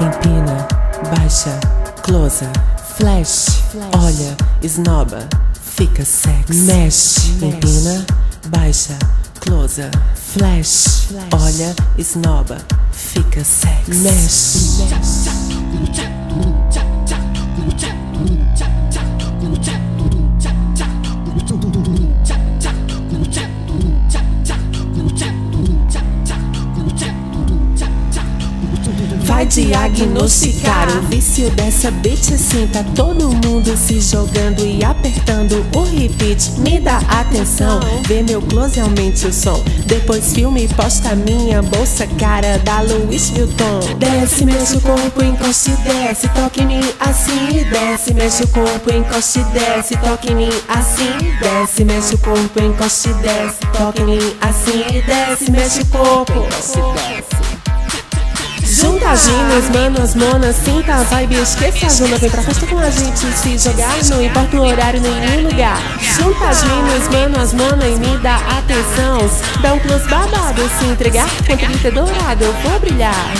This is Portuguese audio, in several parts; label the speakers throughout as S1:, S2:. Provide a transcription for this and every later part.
S1: Empina, baixa, closa, flash, olha, esnoba, fica sexy. Mexe, empina, baixa, closa, flash, olha, esnoba, fica sexy. Mexe. Vai diagnosticar o vício dessa bitch assim. Tá todo mundo se jogando e apertando o repeat. Me dá atenção, vê meu close, aumente o som. Depois filme e posta minha bolsa cara da Louis Vuitton. Desce, mexe o corpo, encoste, desce, toque em mim assim. Desce, mexe o corpo, encoste, desce, toque em mim assim. Desce, mexe o corpo, encoste, desce, toque em mim assim. Desce, mexe o corpo, encoste, desce. Junta as minas, manas, monas, sinta a vibe, esqueça a zona. Vem pra festa com a gente se jogar, não importa o horário nem o lugar. Junta as minas, manas, mona e me dá atenção. Dá um plus babado, se entregar com 30 dourado, eu vou brilhar.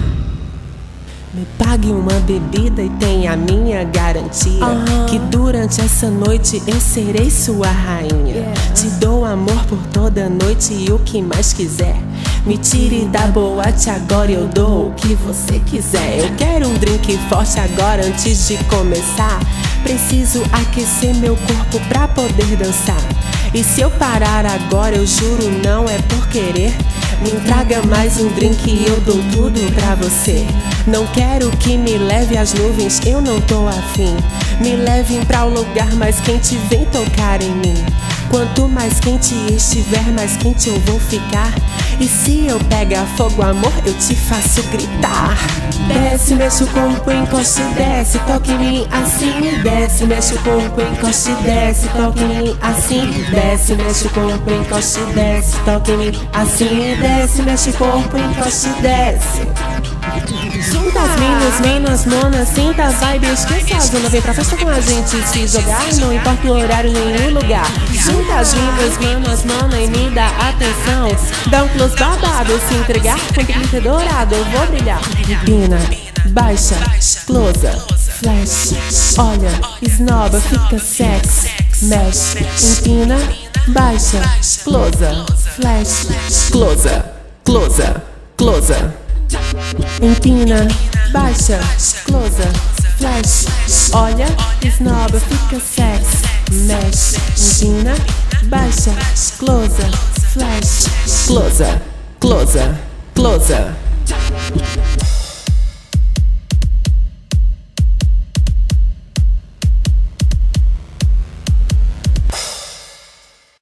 S1: Me pague uma bebida e tenha a minha garantia que durante essa noite eu serei sua rainha. Te dou amor por toda noite e o que mais quiser. Me tire da boate agora, eu dou o que você quiser. Eu quero um drink forte agora antes de começar. Preciso aquecer meu corpo pra poder dançar. E se eu parar agora, eu juro, não é por querer. Me traga mais um drink e eu dou tudo pra você. Não quero que me leve às nuvens, eu não tô afim. Me levem pra um lugar mais quente, vem tocar em mim. Quanto mais quente estiver, mais quente eu vou ficar. E se eu pegar fogo, amor, eu te faço gritar. Desce, mexe o corpo, encoste, desce, toque em mim assim. Desce, mexe o corpo, encoste, desce, toque em mim assim. Desce, mexe o corpo, encoste, desce, toque em mim assim. Desce, mexe o corpo, encoste, desce. Junta as minas, manas, monas, sinta a vibe, esqueça a zona. Vem pra festa com a gente se jogar, não importa o horário nem o lugar. Junta as minas, manas, mona e me dá atenção. Dá um close babado, se entregar com 30 dourado, eu vou brilhar. Empina, baixa, closa, flash, olha, esnoba, fica sexy. Mexe, empina, baixa, closa, flash, closa, closa, closa. Empina, baixa, closa, flash, olha, esnoba, fica sexy. Mexe, empina, baixa, closa, flash, closa, closa, closa.